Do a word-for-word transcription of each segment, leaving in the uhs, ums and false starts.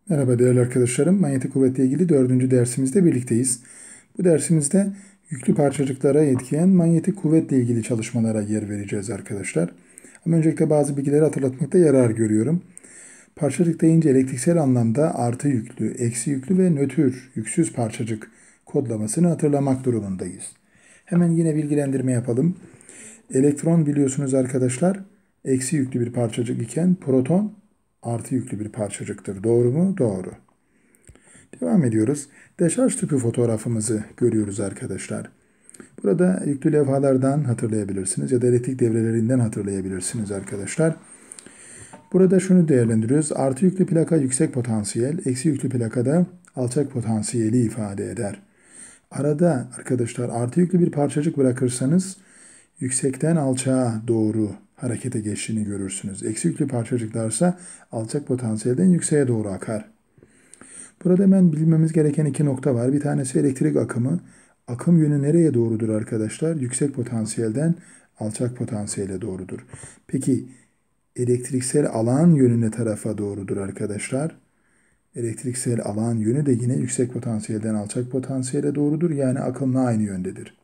Merhaba değerli arkadaşlarım. Manyetik kuvvetle ilgili dördüncü dersimizde birlikteyiz. Bu dersimizde yüklü parçacıklara etkileyen manyetik kuvvetle ilgili çalışmalara yer vereceğiz arkadaşlar. Ama öncelikle bazı bilgileri hatırlatmakta yarar görüyorum. Parçacık deyince elektriksel anlamda artı yüklü, eksi yüklü ve nötr, yüksüz parçacık kodlamasını hatırlamak durumundayız. Hemen yine bilgilendirme yapalım. Elektron biliyorsunuz arkadaşlar eksi yüklü bir parçacık iken proton artı yüklü bir parçacıktır. Doğru mu? Doğru. Devam ediyoruz. Deşarj tüpü fotoğrafımızı görüyoruz arkadaşlar. Burada yüklü levhalardan hatırlayabilirsiniz ya da elektrik devrelerinden hatırlayabilirsiniz arkadaşlar. Burada şunu değerlendiriyoruz. Artı yüklü plaka yüksek potansiyel, eksi yüklü plakada alçak potansiyeli ifade eder. Arada arkadaşlar artı yüklü bir parçacık bırakırsanız yüksekten alçağa doğru harekete geçtiğini görürsünüz. Eksi yüklü parçacıklarsa alçak potansiyelden yükseğe doğru akar. Burada hemen bilmemiz gereken iki nokta var. Bir tanesi elektrik akımı. Akım yönü nereye doğrudur arkadaşlar? Yüksek potansiyelden alçak potansiyele doğrudur. Peki elektriksel alan yönü ne tarafa doğrudur arkadaşlar? Elektriksel alan yönü de yine yüksek potansiyelden alçak potansiyele doğrudur. Yani akımla aynı yöndedir.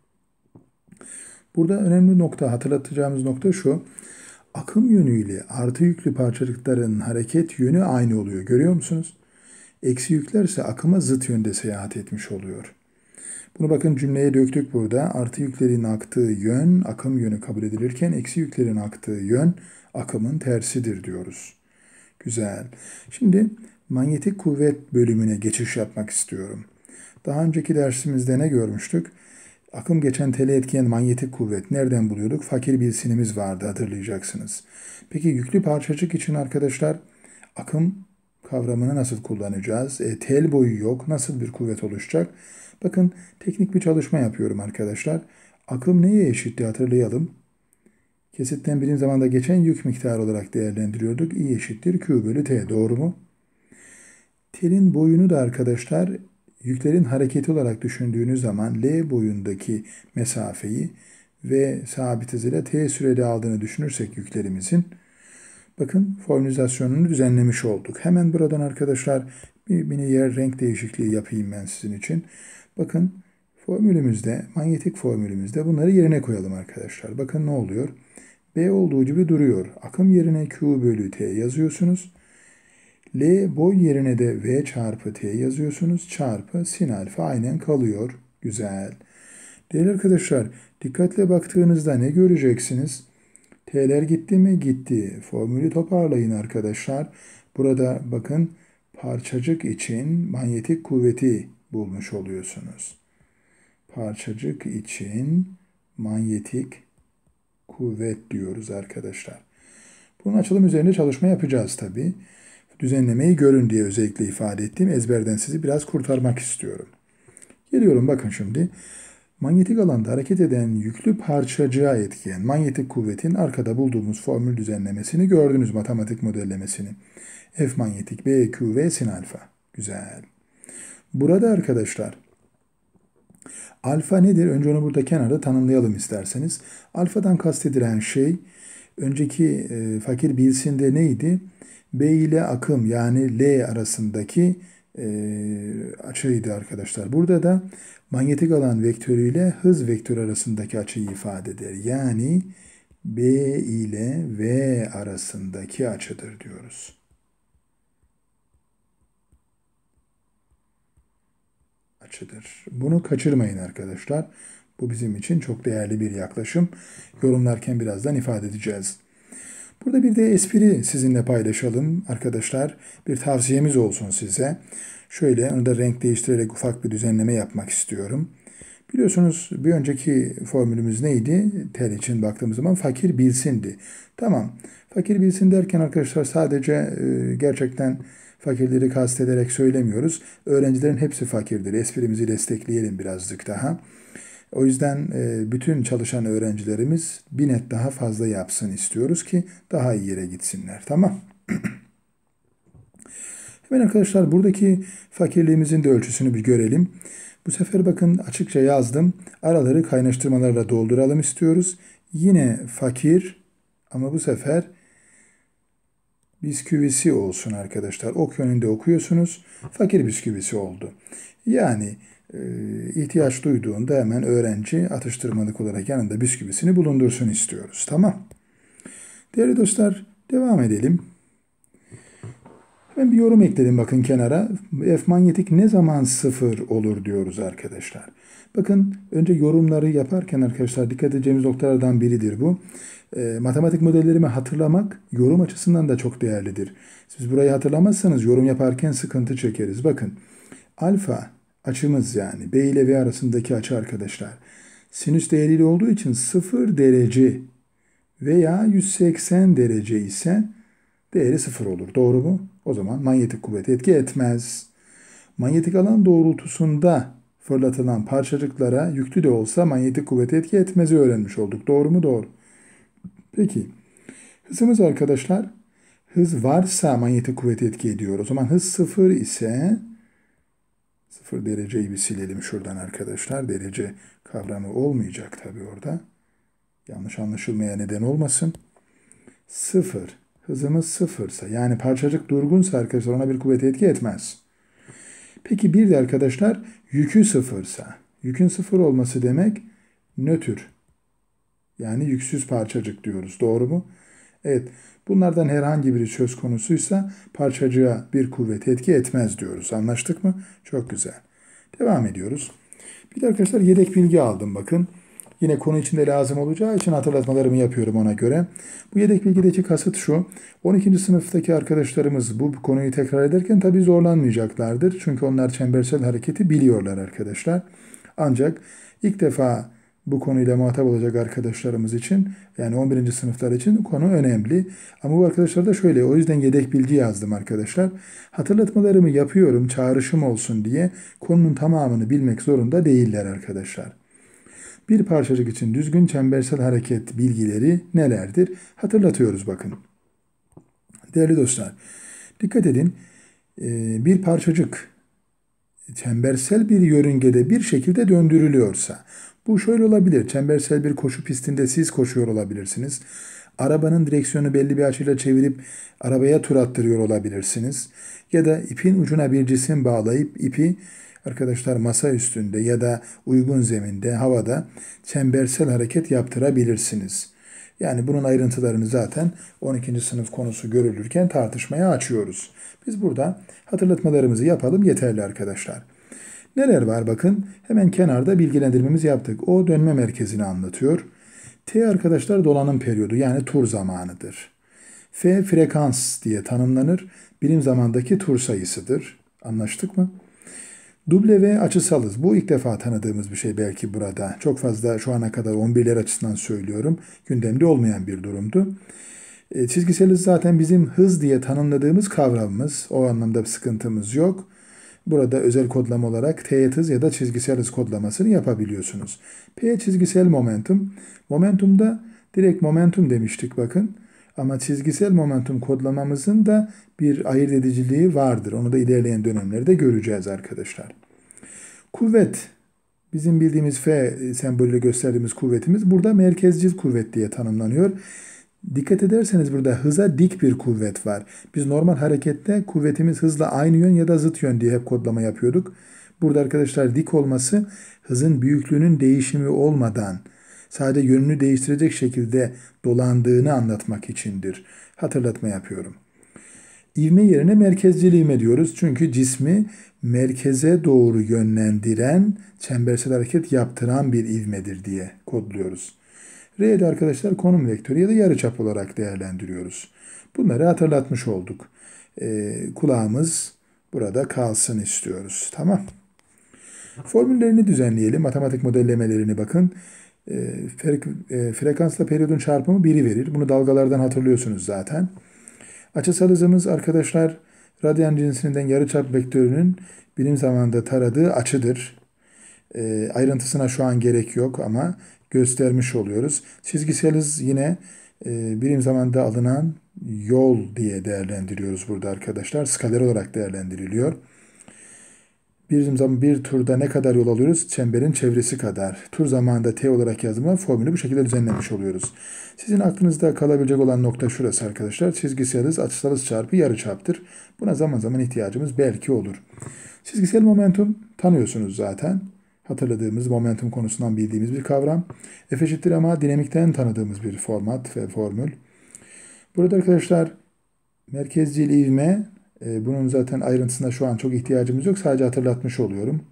Burada önemli nokta, hatırlatacağımız nokta şu. Akım yönüyle artı yüklü parçacıkların hareket yönü aynı oluyor. Görüyor musunuz? Eksi yüklerse akıma zıt yönde seyahat etmiş oluyor. Bunu bakın cümleye döktük burada. Artı yüklerin aktığı yön akım yönü kabul edilirken eksi yüklerin aktığı yön akımın tersidir diyoruz. Güzel. Şimdi manyetik kuvvet bölümüne geçiş yapmak istiyorum. Daha önceki dersimizde ne görmüştük? Akım geçen tele etkileyen manyetik kuvvet nereden buluyorduk? Fakir bilsinimiz vardı, hatırlayacaksınız. Peki yüklü parçacık için arkadaşlar akım kavramını nasıl kullanacağız? E, tel boyu yok. Nasıl bir kuvvet oluşacak? Bakın teknik bir çalışma yapıyorum arkadaşlar. Akım neye eşitti hatırlayalım. Kesitten birim zamanda geçen yük miktarı olarak değerlendiriyorduk. I eşittir Q bölü T. Doğru mu? Telin boyunu da arkadaşlar yüklerin hareketi olarak düşündüğünüz zaman L boyundaki mesafeyi ve sabit hızıyla T sürede aldığını düşünürsek yüklerimizin, bakın formülizasyonunu düzenlemiş olduk. Hemen buradan arkadaşlar bir mini yer renk değişikliği yapayım ben sizin için. Bakın formülümüzde, manyetik formülümüzde bunları yerine koyalım arkadaşlar. Bakın ne oluyor? B olduğu gibi duruyor. Akım yerine Q bölü T yazıyorsunuz. L boy yerine de V çarpı T yazıyorsunuz. Çarpı sin alfa aynen kalıyor. Güzel. Değerli arkadaşlar, dikkatle baktığınızda ne göreceksiniz? T'ler gitti mi? Gitti. Formülü toparlayın arkadaşlar. Burada bakın parçacık için manyetik kuvveti bulmuş oluyorsunuz. Parçacık için manyetik kuvvet diyoruz arkadaşlar. Bunun açılım üzerinde çalışma yapacağız tabi. Düzenlemeyi görün diye özellikle ifade ettiğim ezberden sizi biraz kurtarmak istiyorum. Geliyorum bakın şimdi. Manyetik alanda hareket eden yüklü parçacığa etkileyen manyetik kuvvetin arkada bulduğumuz formül düzenlemesini gördünüz, matematik modellemesini. F manyetik B, Q, V sin alfa. Güzel. Burada arkadaşlar alfa nedir? Önce onu burada kenarda tanımlayalım isterseniz. Alfadan kastedilen şey önceki e, fakir bilsinde neydi? B ile akım yani L arasındaki e, açıydı arkadaşlar. Burada da manyetik alan vektörü ile hız vektörü arasındaki açıyı ifade eder. Yani B ile V arasındaki açıdır diyoruz. Açıdır. Bunu kaçırmayın arkadaşlar. Bu bizim için çok değerli bir yaklaşım. Yorumlarken birazdan ifade edeceğiz. Burada bir de espri sizinle paylaşalım arkadaşlar. Bir tavsiyemiz olsun size. Şöyle onu da renk değiştirerek ufak bir düzenleme yapmak istiyorum. Biliyorsunuz bir önceki formülümüz neydi? Tel için baktığımız zaman fakir bilsindi. Tamam. Fakir bilsin derken arkadaşlar sadece e, gerçekten fakirleri kastederek söylemiyoruz. Öğrencilerin hepsi fakirdir. Esprimizi destekleyelim birazcık daha. O yüzden e, bütün çalışan öğrencilerimiz bir net daha fazla yapsın istiyoruz ki daha iyi yere gitsinler. Tamam. Hemen arkadaşlar buradaki fakirliğimizin de ölçüsünü bir görelim. Bu sefer bakın açıkça yazdım. Araları kaynaştırmalarla dolduralım istiyoruz. Yine fakir ama bu sefer bisküvisi olsun arkadaşlar. Ok yönünde okuyorsunuz. Fakir bisküvisi oldu. Yani e, ihtiyaç duyduğunda hemen öğrenci atıştırmalık olarak yanında bisküvisini bulundursun istiyoruz. Tamam. Değerli dostlar, devam edelim. Ben bir yorum ekledim bakın kenara. F manyetik ne zaman sıfır olur diyoruz arkadaşlar. Bakın önce yorumları yaparken arkadaşlar dikkat edeceğimiz noktalardan biridir bu. E, matematik modellerimi hatırlamak yorum açısından da çok değerlidir. Siz burayı hatırlamazsanız yorum yaparken sıkıntı çekeriz. Bakın alfa açımız yani B ile V arasındaki açı arkadaşlar. Sinüs değeriyle olduğu için sıfır derece veya yüz seksen derece ise değeri sıfır olur. Doğru mu? O zaman manyetik kuvvet etki etmez. Manyetik alan doğrultusunda fırlatılan parçacıklara yüklü de olsa manyetik kuvvet etki etmezi öğrenmiş olduk. Doğru mu? Doğru. Peki. Hızımız arkadaşlar, hız varsa manyetik kuvvet etki ediyor. O zaman hız sıfır ise sıfır dereceyi bir silelim şuradan arkadaşlar. Derece kavramı olmayacak tabii orada. Yanlış anlaşılmaya neden olmasın. Sıfır. Hızımız sıfırsa yani parçacık durgunsa arkadaşlar ona bir kuvvet etki etmez. Peki bir de arkadaşlar yükü sıfırsa. Yükün sıfır olması demek nötr. Yani yüksüz parçacık diyoruz. Doğru mu? Evet. Bunlardan herhangi biri söz konusuysa parçacığa bir kuvvet etki etmez diyoruz. Anlaştık mı? Çok güzel. Devam ediyoruz. Bir de arkadaşlar yedek bilgi aldım bakın. Yine konu içinde lazım olacağı için hatırlatmalarımı yapıyorum ona göre. Bu yedek bilgideki kasıt şu. on ikinci sınıftaki arkadaşlarımız bu konuyu tekrar ederken tabii zorlanmayacaklardır. Çünkü onlar çembersel hareketi biliyorlar arkadaşlar. Ancak ilk defa bu konuyla muhatap olacak arkadaşlarımız için yani on birinci sınıflar için konu önemli. Ama bu arkadaşlar da şöyle o yüzden yedek bilgi yazdım arkadaşlar. Hatırlatmalarımı yapıyorum çağrışım olsun diye konunun tamamını bilmek zorunda değiller arkadaşlar. Bir parçacık için düzgün çembersel hareket bilgileri nelerdir? Hatırlatıyoruz bakın. Değerli dostlar, dikkat edin. Bir parçacık çembersel bir yörüngede bir şekilde döndürülüyorsa, bu şöyle olabilir. Çembersel bir koşu pistinde siz koşuyor olabilirsiniz. Arabanın direksiyonu belli bir açıyla çevirip arabaya tur attırıyor olabilirsiniz. Ya da ipin ucuna bir cisim bağlayıp ipi arkadaşlar masa üstünde ya da uygun zeminde, havada çembersel hareket yaptırabilirsiniz. Yani bunun ayrıntılarını zaten on ikinci sınıf konusu görülürken tartışmaya açıyoruz. Biz burada hatırlatmalarımızı yapalım yeterli arkadaşlar. Neler var bakın hemen kenarda bilgilendirmemizi yaptık. O dönme merkezini anlatıyor. T arkadaşlar dolanım periyodu yani tur zamanıdır. F frekans diye tanımlanır. Birim zamandaki tur sayısıdır. Anlaştık mı? W açısalız. Bu ilk defa tanıdığımız bir şey belki burada. Çok fazla şu ana kadar on birler açısından söylüyorum. Gündemde olmayan bir durumdu. E, çizgisel hız zaten bizim hız diye tanımladığımız kavramımız. O anlamda bir sıkıntımız yok. Burada özel kodlama olarak teğet hız ya da çizgisel hız kodlamasını yapabiliyorsunuz. P çizgisel momentum. Momentumda direkt momentum demiştik bakın. Ama çizgisel momentum kodlamamızın da bir ayırt ediciliği vardır. Onu da ilerleyen dönemlerde göreceğiz arkadaşlar. Kuvvet. Bizim bildiğimiz F sembolüyle gösterdiğimiz kuvvetimiz burada merkezcil kuvvet diye tanımlanıyor. Dikkat ederseniz burada hıza dik bir kuvvet var. Biz normal harekette kuvvetimiz hızla aynı yön ya da zıt yön diye hep kodlama yapıyorduk. Burada arkadaşlar dik olması hızın büyüklüğünün değişimi olmadan sadece yönünü değiştirecek şekilde dolandığını anlatmak içindir. Hatırlatma yapıyorum. İvme yerine merkezcil ivme diyoruz. Çünkü cismi merkeze doğru yönlendiren, çembersel hareket yaptıran bir ivmedir diye kodluyoruz. R'de arkadaşlar konum vektörü ya da yarıçap olarak değerlendiriyoruz. Bunları hatırlatmış olduk. Ee, kulağımız burada kalsın istiyoruz. Tamam. Formüllerini düzenleyelim. Matematik modellemelerini bakın. Ee, e, frekansla periyodun çarpımı biri verir. Bunu dalgalardan hatırlıyorsunuz zaten. Açısal hızımız arkadaşlar radyan cinsinden yarıçap vektörünün birim zamanda taradığı açıdır. E, ayrıntısına şu an gerek yok ama göstermiş oluyoruz. Çizgisel hız yine e, birim zamanda alınan yol diye değerlendiriyoruz burada arkadaşlar. Skaler olarak değerlendiriliyor. Bir zaman bir turda ne kadar yol alıyoruz? Çemberin çevresi kadar. Tur zamanında T olarak yazılan formülü bu şekilde düzenlemiş oluyoruz. Sizin aklınızda kalabilecek olan nokta şurası arkadaşlar. Çizgisel hız açısal hız çarpı yarıçaptır. Buna zaman zaman ihtiyacımız belki olur. Çizgisel momentum tanıyorsunuz zaten. Hatırladığımız momentum konusundan bildiğimiz bir kavram. F eşittir ama dinamikten tanıdığımız bir format ve formül. Burada arkadaşlar merkezcil ivme, e, bunun zaten ayrıntısına şu an çok ihtiyacımız yok. Sadece hatırlatmış oluyorum.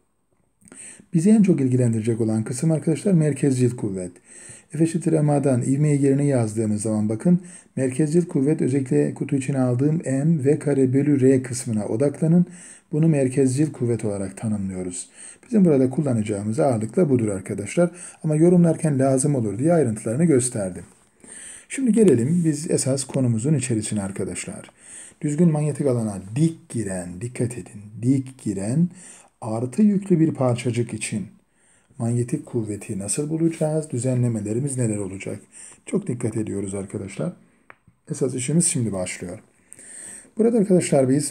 Bizi en çok ilgilendirecek olan kısım arkadaşlar merkezcil kuvvet. F eşittir ma'dan ivmeyi yerine yazdığımız zaman bakın merkezcil kuvvet özellikle kutu içine aldığım m v kare bölü r kısmına odaklanın. Bunu merkezcil kuvvet olarak tanımlıyoruz. Bizim burada kullanacağımız ağırlıkla budur arkadaşlar. Ama yorumlarken lazım olur diye ayrıntılarını gösterdim. Şimdi gelelim biz esas konumuzun içerisine arkadaşlar. Düzgün manyetik alana dik giren, dikkat edin, dik giren artı yüklü bir parçacık için manyetik kuvveti nasıl bulacağız? Düzenlemelerimiz neler olacak? Çok dikkat ediyoruz arkadaşlar. Esas işimiz şimdi başlıyor. Burada arkadaşlar biz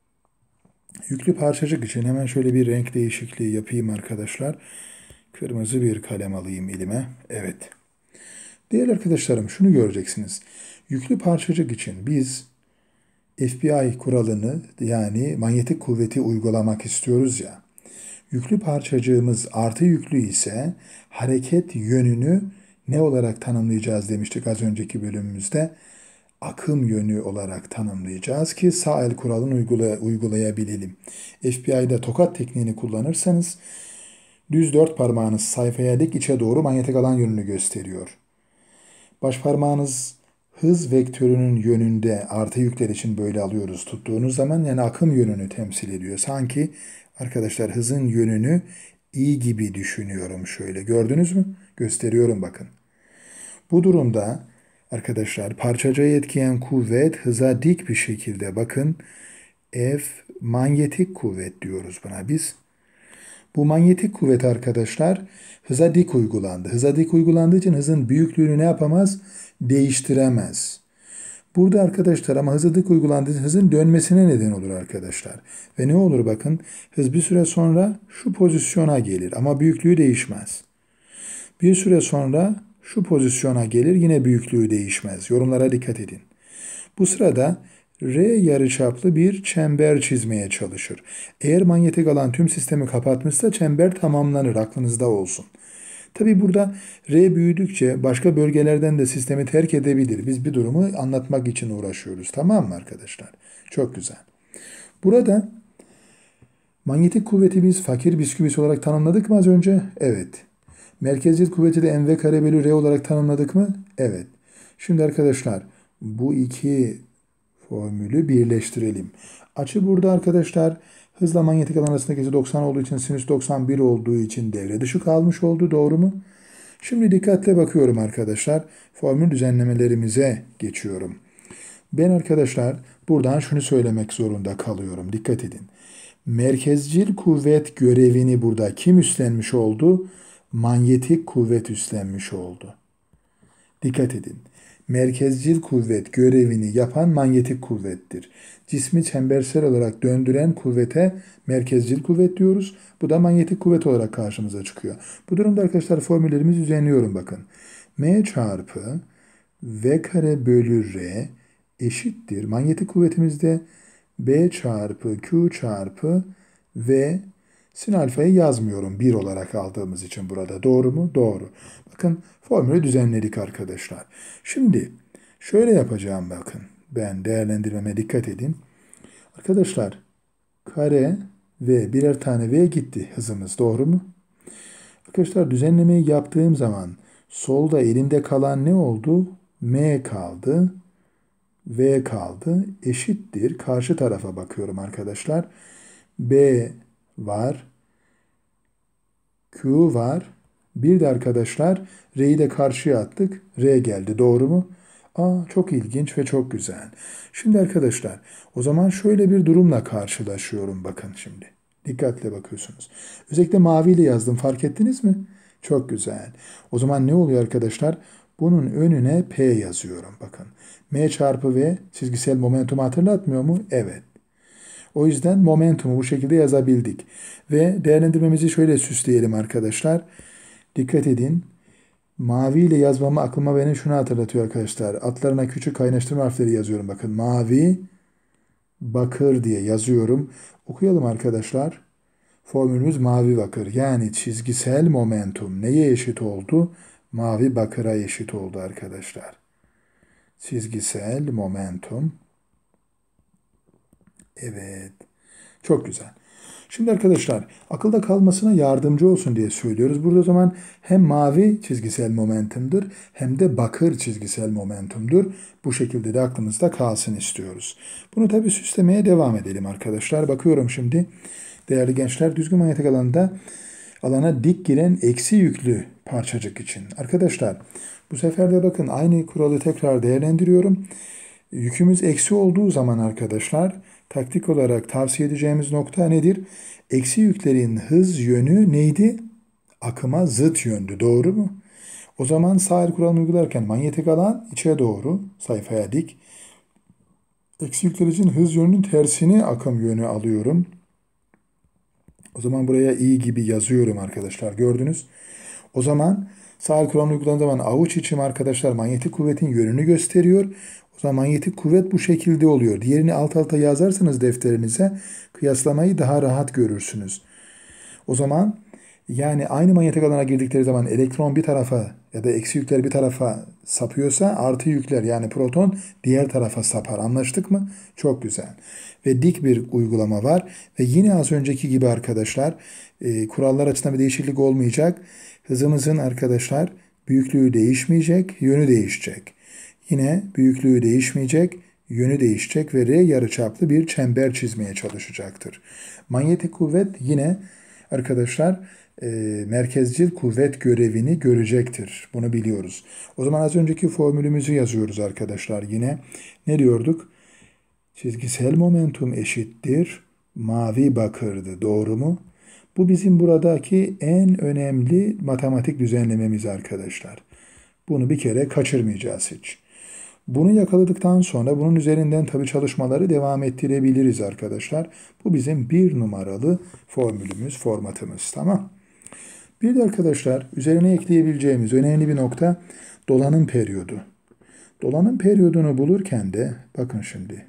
yüklü parçacık için hemen şöyle bir renk değişikliği yapayım arkadaşlar. Kırmızı bir kalem alayım elime. Evet. Değerli arkadaşlarım şunu göreceksiniz. Yüklü parçacık için biz F B I kuralını yani manyetik kuvveti uygulamak istiyoruz ya. Yüklü parçacığımız artı yüklü ise hareket yönünü ne olarak tanımlayacağız demiştik az önceki bölümümüzde. Akım yönü olarak tanımlayacağız ki sağ el kuralını uygula, uygulayabilelim. F B I'de tokat tekniğini kullanırsanız düz dört parmağınız sayfaya dik içe doğru manyetik alan yönünü gösteriyor. Baş parmağınız hız vektörünün yönünde artı yükler için böyle alıyoruz tuttuğunuz zaman yani akım yönünü temsil ediyor. Sanki arkadaşlar hızın yönünü i gibi düşünüyorum şöyle. Gördünüz mü? Gösteriyorum bakın. Bu durumda arkadaşlar parçacığı etkileyen kuvvet hıza dik bir şekilde bakın F manyetik kuvvet diyoruz buna biz. Bu manyetik kuvvet arkadaşlar hıza dik uygulandı. Hıza dik uygulandığı için hızın büyüklüğünü ne yapamaz? Değiştiremez. Burada arkadaşlar ama hıza dik uygulandığı için hızın dönmesine neden olur arkadaşlar. Ve ne olur bakın hız bir süre sonra şu pozisyona gelir ama büyüklüğü değişmez. Bir süre sonra şu pozisyona gelir yine büyüklüğü değişmez. Yorumlara dikkat edin. Bu sırada R yarıçaplı bir çember çizmeye çalışır. Eğer manyetik alan tüm sistemi kapatmışsa çember tamamlanır, aklınızda olsun. Tabi burada R büyüdükçe başka bölgelerden de sistemi terk edebilir. Biz bir durumu anlatmak için uğraşıyoruz. Tamam mı arkadaşlar? Çok güzel. Burada manyetik kuvveti biz fakir bisküvisi olarak tanımladık mı az önce? Evet. Merkeziyet kuvveti de mv kare bölü r olarak tanımladık mı? Evet. Şimdi arkadaşlar bu iki formülü birleştirelim. Açı burada arkadaşlar hızla manyetik alan arasındaki açı doksan olduğu için sinüs doksan bir olduğu için devre dışı kalmış oldu. Doğru mu? Şimdi dikkatle bakıyorum arkadaşlar. Formül düzenlemelerimize geçiyorum. Ben arkadaşlar buradan şunu söylemek zorunda kalıyorum. Dikkat edin. Merkezcil kuvvet görevini burada kim üstlenmiş oldu? Manyetik kuvvet üstlenmiş oldu. Dikkat edin. Merkezcil kuvvet görevini yapan manyetik kuvvettir. Cismi çembersel olarak döndüren kuvvete merkezcil kuvvet diyoruz. Bu da manyetik kuvvet olarak karşımıza çıkıyor. Bu durumda arkadaşlar formüllerimizi düzenliyorum bakın. M çarpı V kare bölü R eşittir. Manyetik kuvvetimizde B çarpı Q çarpı V. Sin alfayı yazmıyorum bir olarak aldığımız için burada. Doğru mu? Doğru. Bakın formülü düzenledik arkadaşlar. Şimdi şöyle yapacağım bakın. Ben değerlendirmeme dikkat edin. Arkadaşlar kare ve birer tane V gitti hızımız. Doğru mu? Arkadaşlar düzenlemeyi yaptığım zaman solda elimde kalan ne oldu? M kaldı. V kaldı. Eşittir. Karşı tarafa bakıyorum arkadaşlar. B var. Q var. Bir de arkadaşlar R'yi de karşıya attık. R geldi. Doğru mu? Aa, çok ilginç ve çok güzel. Şimdi arkadaşlar o zaman şöyle bir durumla karşılaşıyorum. Bakın şimdi. Dikkatle bakıyorsunuz. Özellikle maviyle yazdım. Fark ettiniz mi? Çok güzel. O zaman ne oluyor arkadaşlar? Bunun önüne P yazıyorum. Bakın. M çarpı V çizgisel momentumu hatırlatmıyor mu? Evet. O yüzden momentumu bu şekilde yazabildik. Ve değerlendirmemizi şöyle süsleyelim arkadaşlar. Dikkat edin. Mavi ile yazmamı aklıma benim şunu hatırlatıyor arkadaşlar. Atlarına küçük kaynaştırma harfleri yazıyorum. Bakın mavi, bakır diye yazıyorum. Okuyalım arkadaşlar. Formülümüz mavi bakır. Yani çizgisel momentum neye eşit oldu? Mavi bakıra eşit oldu arkadaşlar. Çizgisel momentum. Evet. Çok güzel. Şimdi arkadaşlar akılda kalmasına yardımcı olsun diye söylüyoruz. Burada o zaman hem mavi çizgisel momentumdur hem de bakır çizgisel momentumdur. Bu şekilde de aklımızda kalsın istiyoruz. Bunu tabii süslemeye devam edelim arkadaşlar. Bakıyorum şimdi değerli gençler düzgün manyetik alanda alana dik giren eksi yüklü parçacık için. Arkadaşlar bu sefer de bakın aynı kuralı tekrar değerlendiriyorum. Yükümüz eksi olduğu zaman arkadaşlar taktik olarak tavsiye edeceğimiz nokta nedir? Eksi yüklerin hız yönü neydi? Akıma zıt yöndü. Doğru mu? O zaman sağ el kuralını uygularken manyetik alan içe doğru sayfaya dik. Eksi yükler için hız yönünün tersini akım yönü alıyorum. O zaman buraya i gibi yazıyorum arkadaşlar. Gördünüz. O zaman sağ el kuralını uyguladığım zaman avuç içim arkadaşlar manyetik kuvvetin yönünü gösteriyor. O zaman manyetik kuvvet bu şekilde oluyor. Diğerini alt alta yazarsanız defterinize kıyaslamayı daha rahat görürsünüz. O zaman yani aynı manyetik alana girdikleri zaman elektron bir tarafa ya da eksi yükler bir tarafa sapıyorsa artı yükler yani proton diğer tarafa sapar. Anlaştık mı? Çok güzel. Ve dik bir uygulama var. Ve yine az önceki gibi arkadaşlar e, kurallar açısından bir değişiklik olmayacak. Hızımızın arkadaşlar büyüklüğü değişmeyecek, yönü değişecek. Yine büyüklüğü değişmeyecek, yönü değişecek ve R yarıçaplı bir çember çizmeye çalışacaktır. Manyetik kuvvet yine arkadaşlar e, merkezcil kuvvet görevini görecektir. Bunu biliyoruz. O zaman az önceki formülümüzü yazıyoruz arkadaşlar yine. Ne diyorduk? Çizgisel momentum eşittir mavi bakırdı. Doğru mu? Bu bizim buradaki en önemli matematik düzenlememiz arkadaşlar. Bunu bir kere kaçırmayacağız hiç. Bunu yakaladıktan sonra bunun üzerinden tabi çalışmaları devam ettirebiliriz arkadaşlar. Bu bizim bir numaralı formülümüz, formatımız. Tamam. Bir de arkadaşlar üzerine ekleyebileceğimiz önemli bir nokta dolanım periyodu. Dolanım periyodunu bulurken de bakın şimdi.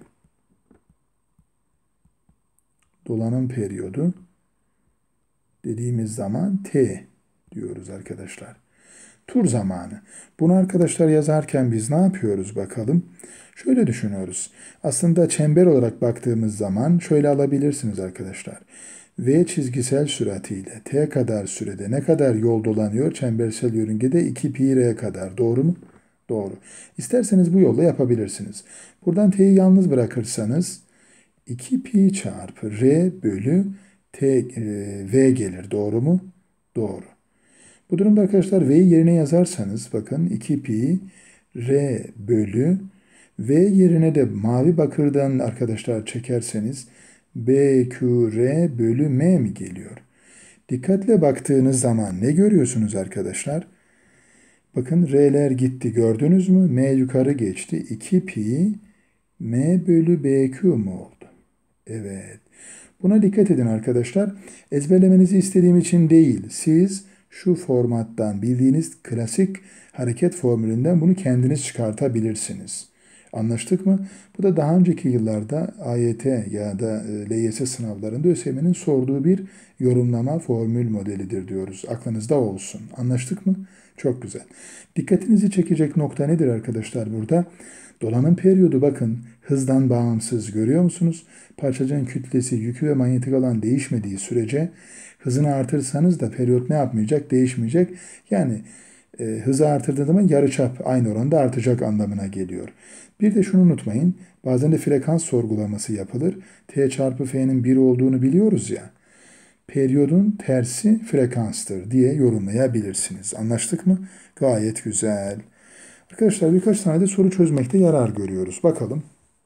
Dolanım periyodu dediğimiz zaman T diyoruz arkadaşlar. Tur zamanı. Bunu arkadaşlar yazarken biz ne yapıyoruz bakalım? Şöyle düşünüyoruz. Aslında çember olarak baktığımız zaman şöyle alabilirsiniz arkadaşlar. V çizgisel süratiyle T kadar sürede ne kadar yol dolanıyor? Çembersel yörüngede iki pi r kadar. Doğru mu? Doğru. İsterseniz bu yolla yapabilirsiniz. Buradan T'yi yalnız bırakırsanız iki pi çarpı r bölü t e, v gelir. Doğru mu? Doğru. Bu durumda arkadaşlar v'yi yerine yazarsanız bakın iki pi r bölü v yerine de mavi bakırdan arkadaşlar çekerseniz b q r bölü m mi geliyor? Dikkatle baktığınız zaman ne görüyorsunuz arkadaşlar? Bakın r'ler gitti gördünüz mü? M yukarı geçti. iki pi m bölü bq mu oldu? Evet. Buna dikkat edin arkadaşlar. Ezberlemenizi istediğim için değil. Siz şu formattan bildiğiniz klasik hareket formülünden bunu kendiniz çıkartabilirsiniz. Anlaştık mı? Bu da daha önceki yıllarda A Y T ya da L Y S sınavlarında ÖSYM'nin sorduğu bir yorumlama formül modelidir diyoruz. Aklınızda olsun. Anlaştık mı? Çok güzel. Dikkatinizi çekecek nokta nedir arkadaşlar burada? Dolanım periyodu bakın hızdan bağımsız görüyor musunuz? Parçacığın kütlesi, yükü ve manyetik alan değişmediği sürece hızını artırsanız da periyot ne yapmayacak? Değişmeyecek. Yani e, hızı artırdığı zaman yarıçap aynı oranda artacak anlamına geliyor. Bir de şunu unutmayın. Bazen de frekans sorgulaması yapılır. T çarpı F'nin bir olduğunu biliyoruz ya. Periyodun tersi frekanstır diye yorumlayabilirsiniz. Anlaştık mı? Gayet güzel. Arkadaşlar birkaç tane de soru çözmekte yarar görüyoruz. Bakalım.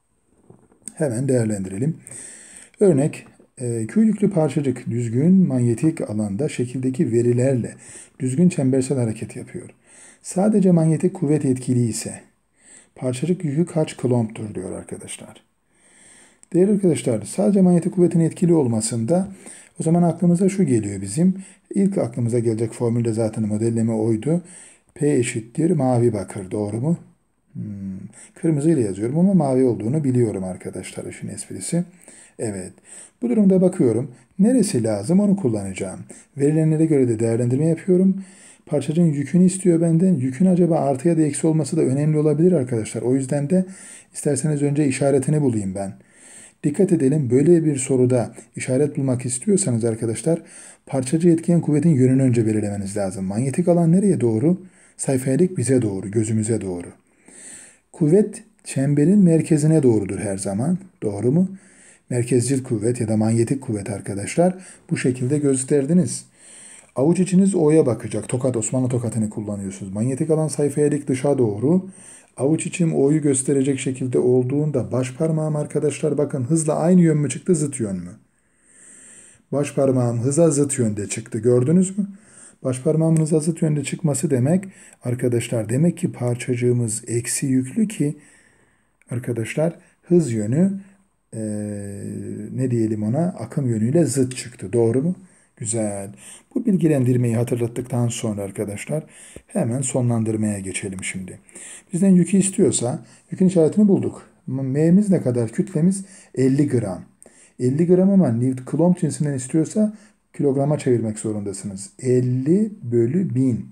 Hemen değerlendirelim. Örnek, e, Q yüklü parçacık düzgün manyetik alanda şekildeki verilerle düzgün çembersel hareket yapıyor. Sadece manyetik kuvvet etkili ise parçacık yükü kaç klomptur diyor arkadaşlar. Değerli arkadaşlar, sadece manyetik kuvvetin etkili olmasında o zaman aklımıza şu geliyor bizim. İlk aklımıza gelecek formülde zaten modelleme oydu. P eşittir mavi bakır. Doğru mu? Hmm. Kırmızı ile yazıyorum ama mavi olduğunu biliyorum arkadaşlar, işin esprisi. Evet. Bu durumda bakıyorum. Neresi lazım onu kullanacağım. Verilenlere göre de değerlendirme yapıyorum. Parçacığın yükünü istiyor benden. Yükün acaba artı ya da eksi olması da önemli olabilir arkadaşlar. O yüzden de isterseniz önce işaretini bulayım ben. Dikkat edelim, böyle bir soruda işaret bulmak istiyorsanız arkadaşlar parçacığı etkileyen kuvvetin yönünü önce belirlemeniz lazım. Manyetik alan nereye doğru? Sayfaya dik bize doğru, gözümüze doğru. Kuvvet çemberin merkezine doğrudur her zaman. Doğru mu? Merkezcil kuvvet ya da manyetik kuvvet arkadaşlar bu şekilde gösterdiniz. Avuç içiniz O'ya bakacak. Tokat, Osmanlı tokatını kullanıyorsunuz. Manyetik alan sayfaya dik dışa doğru. Avuç içim O'yu gösterecek şekilde olduğunda baş parmağım arkadaşlar bakın hızla aynı yön mü çıktı, zıt yön mü? Baş parmağım hıza zıt yönde çıktı. Gördünüz mü? Baş parmağımın hıza zıt yönde çıkması demek arkadaşlar, demek ki parçacığımız eksi yüklü ki arkadaşlar hız yönü ee, ne diyelim ona, akım yönüyle zıt çıktı. Doğru mu? Güzel. Bu bilgilendirmeyi hatırlattıktan sonra arkadaşlar hemen sonlandırmaya geçelim şimdi. Bizden yükü istiyorsa yükün işaretini bulduk. M'miz ne kadar? Kütlemiz elli gram. elli gram ama Coulomb cinsinden istiyorsa kilograma çevirmek zorundasınız. elli bölü bin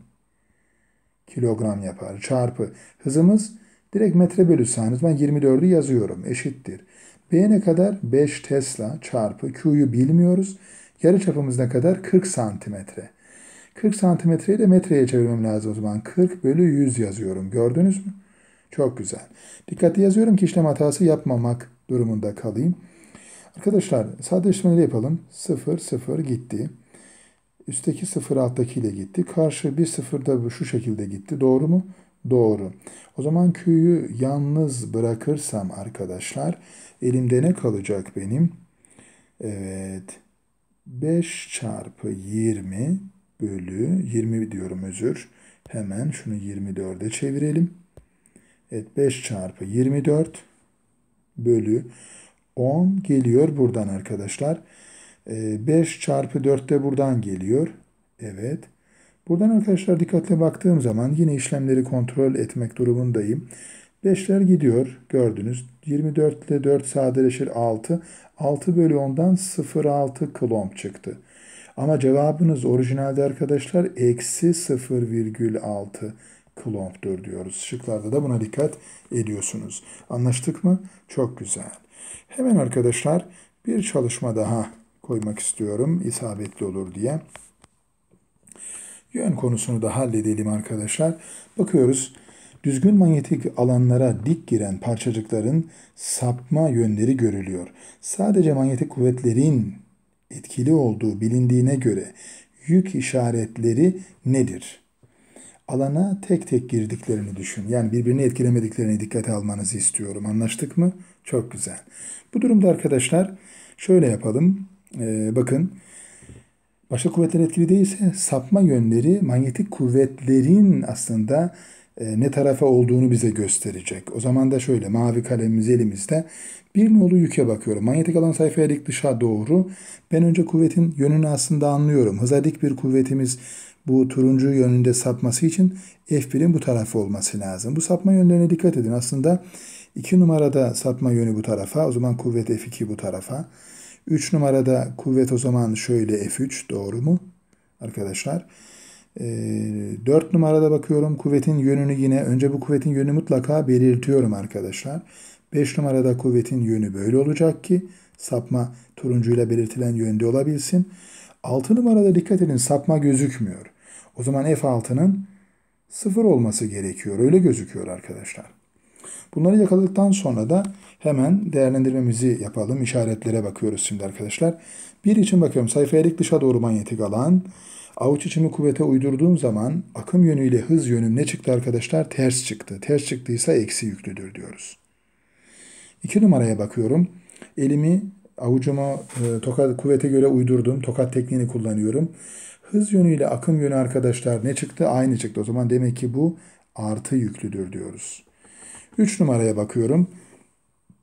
kilogram yapar. Çarpı hızımız direkt metre bölü saniye. Ben yirmi dördü yazıyorum. Eşittir. B ne kadar? beş Tesla çarpı Q'yu bilmiyoruz. Yarıçapımız ne kadar? kırk santimetre. kırk santimetreyi de metreye çevirmem lazım o zaman. kırk bölü yüz yazıyorum. Gördünüz mü? Çok güzel. Dikkatli yazıyorum ki işlem hatası yapmamak durumunda kalayım. Arkadaşlar sadeleştirmeleri yapalım. sıfır, sıfır gitti. Üstteki sıfır alttaki ile gitti. Karşı bir sıfır da bu şu şekilde gitti. Doğru mu? Doğru. O zaman Q'yu yalnız bırakırsam arkadaşlar elimde ne kalacak benim? Evet. beş çarpı yirmi bölü yirmi diyorum, özür. Hemen şunu yirmi dörde çevirelim. Evet, beş çarpı yirmi dört bölü on geliyor buradan arkadaşlar. beş çarpı dört de buradan geliyor. Evet. Buradan arkadaşlar dikkatle baktığım zaman yine işlemleri kontrol etmek durumundayım. beşler gidiyor. Gördünüz. yirmi dört ile dört sadeleşir altı. altı bölü ondan sıfır virgül altı Coulomb çıktı. Ama cevabınız orijinalde arkadaşlar eksi sıfır virgül altı Coulomb'dur diyoruz. Şıklarda da buna dikkat ediyorsunuz. Anlaştık mı? Çok güzel. Hemen arkadaşlar bir çalışma daha koymak istiyorum, isabetli olur diye. Yön konusunu da halledelim arkadaşlar. Bakıyoruz. Düzgün manyetik alanlara dik giren parçacıkların sapma yönleri görülüyor. Sadece manyetik kuvvetlerin etkili olduğu bilindiğine göre yük işaretleri nedir? Alana tek tek girdiklerini düşün. Yani birbirini etkilemediklerini dikkate almanızı istiyorum. Anlaştık mı? Çok güzel. Bu durumda arkadaşlar şöyle yapalım. Ee, bakın. Başka kuvvetler etkili değilse sapma yönleri manyetik kuvvetlerin aslında e, ne tarafa olduğunu bize gösterecek. O zaman da şöyle, mavi kalemimiz elimizde. Bir nolu yüke bakıyorum. Manyetik alan sayfaya dik dışa doğru. Ben önce kuvvetin yönünü aslında anlıyorum. Hıza dik bir kuvvetimiz bu turuncu yönünde sapması için F bir'in bu tarafı olması lazım. Bu sapma yönlerine dikkat edin. Aslında iki numarada sapma yönü bu tarafa. O zaman kuvvet F iki bu tarafa. üç numarada kuvvet o zaman şöyle F üç, doğru mu arkadaşlar? E, dört numarada bakıyorum kuvvetin yönünü, yine önce bu kuvvetin yönünü mutlaka belirtiyorum arkadaşlar. beş numarada kuvvetin yönü böyle olacak ki sapma turuncuyla belirtilen yönde olabilsin. altı numarada dikkat edin, sapma gözükmüyor. O zaman F altının sıfır olması gerekiyor. Öyle gözüküyor arkadaşlar. Bunları yakaladıktan sonra da hemen değerlendirmemizi yapalım. İşaretlere bakıyoruz şimdi arkadaşlar. Bir için bakıyorum, sayfaya dik dışa doğru manyetik alan. Avuç içimi kuvvete uydurduğum zaman akım yönüyle hız yönüm ne çıktı arkadaşlar? Ters çıktı. Ters çıktıysa eksi yüklüdür diyoruz. İki numaraya bakıyorum. Elimi avucuma e, tokat kuvvete göre uydurdum. Tokat tekniğini kullanıyorum. Hız yönüyle akım yönü arkadaşlar ne çıktı? Aynı çıktı. O zaman demek ki bu artı yüklüdür diyoruz. üç numaraya bakıyorum.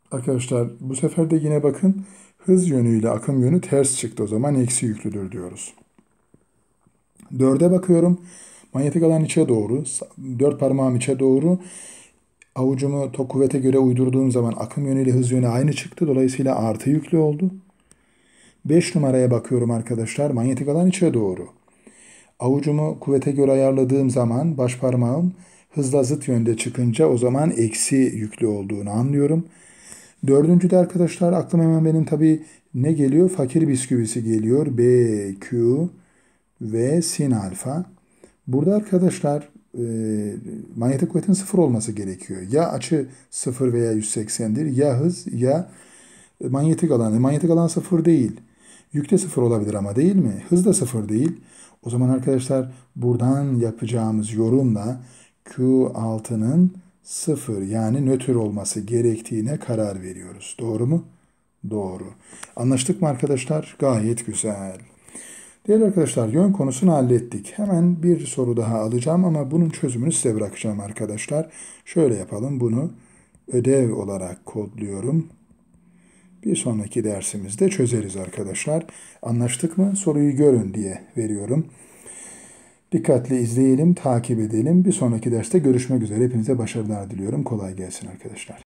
Arkadaşlar bu sefer de yine bakın hız yönüyle akım yönü ters çıktı. O zaman eksi yüklüdür diyoruz. dörde bakıyorum. Manyetik alan içe doğru. Dört parmağım içe doğru. Avucumu tok kuvvete göre uydurduğum zaman akım yönüyle hız yönü aynı çıktı. Dolayısıyla artı yüklü oldu. beş numaraya bakıyorum arkadaşlar. Manyetik alan içe doğru. Avucumu kuvvete göre ayarladığım zaman baş parmağım hızla zıt yönde çıkınca o zaman eksi yüklü olduğunu anlıyorum. Dördüncüde arkadaşlar aklıma hemen benim tabii ne geliyor? Fakir bisküvisi geliyor. B, Q ve sin alfa. Burada arkadaşlar e, manyetik kuvvetin sıfır olması gerekiyor. Ya açı sıfır veya yüz seksendir ya hız ya manyetik alan. E, manyetik alan sıfır değil. Yük de sıfır olabilir ama değil mi? Hız da sıfır değil. O zaman arkadaşlar buradan yapacağımız yorumla Q altının sıfır yani nötr olması gerektiğine karar veriyoruz. Doğru mu? Doğru. Anlaştık mı arkadaşlar? Gayet güzel. Değerli arkadaşlar yön konusunu hallettik. Hemen bir soru daha alacağım ama bunun çözümünü size bırakacağım arkadaşlar. Şöyle yapalım, bunu ödev olarak kodluyorum. Bir sonraki dersimizde çözeriz arkadaşlar. Anlaştık mı? Soruyu görün diye veriyorum. Dikkatli izleyelim, takip edelim. Bir sonraki derste görüşmek üzere. Hepinize başarılar diliyorum. Kolay gelsin arkadaşlar.